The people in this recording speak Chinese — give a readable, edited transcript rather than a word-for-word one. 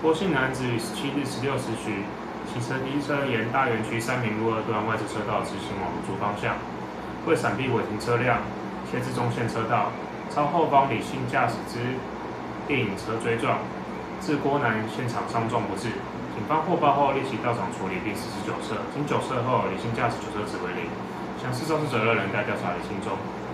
郭姓男子于17日16时许，骑乘机车沿大园区3民路2段外侧车道直行往芦竹方向，为闪避违停车辆，切至中线车道，遭后方李姓驾驶之电影车追撞，致郭男现场伤重不治。警方获报后立即到场处理并实施酒测，经酒测后，李姓驾驶酒测值为0，详细肇事责任仍待调查厘清中。